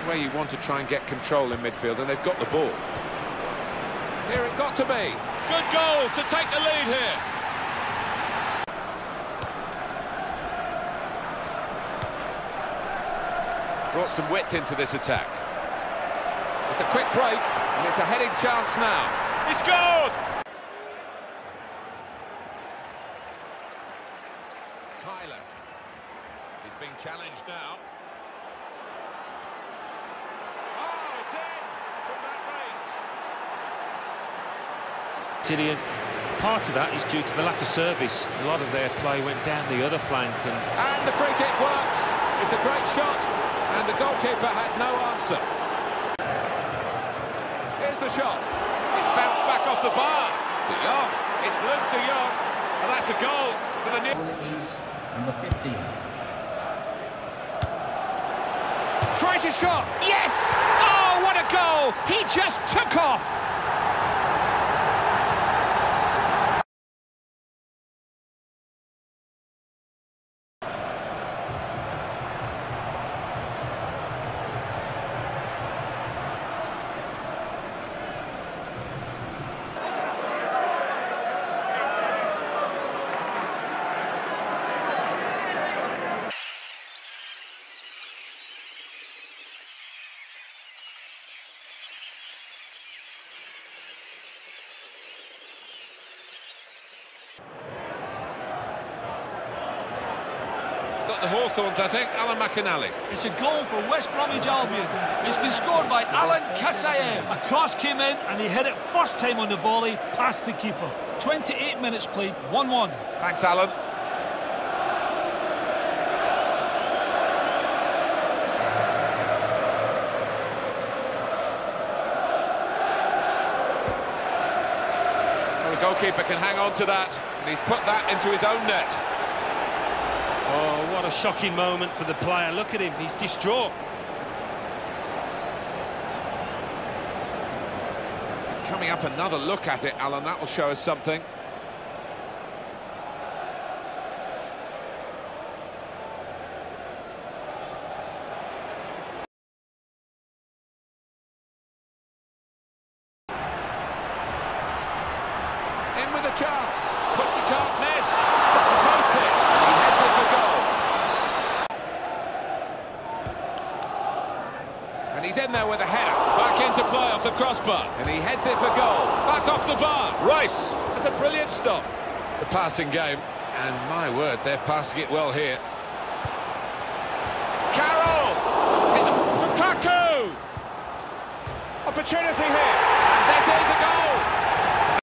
where you want to try and get control in midfield, and they've got the ball. Here it got to be. Good goal to take the lead here. Brought some width into this attack. It's a quick break, and it's a heading chance now. He scored! Tyler. He's being challenged now. Oh, it's in from that range. Gideon, part of that is due to the lack of service. A lot of their play went down the other flank. And the free kick works. It's a great shot, and the goalkeeper had no answer. Here's the shot. It's bounced back off the bar. De Jong. It's Luke De Jong, and that's a goal for the new. Is number 15. Tries a shot. Yes! Oh, what a goal! He just took off. Got the Hawthorns, I think. Alan McInally. It's a goal for West Bromwich Albion. It's been scored by Alan Kassayev. A cross came in and he hit it first time on the volley past the keeper. 28 minutes played, 1-1. Thanks, Alan. Well, the goalkeeper can hang on to that, and he's put that into his own net. Oh, what a shocking moment for the player. Look at him, he's distraught. Coming up, another look at it, Alan. That will show us something. In with a chance. Quickly can't miss. Shot the post hit. And he heads it for goal. And he's in there with a header. Back into play off the crossbar. And he heads it for goal. Back off the bar. Rice. That's a brilliant stop. The passing game. And my word, they're passing it well here. Carroll. Lukaku. Opportunity here. And this is a goal.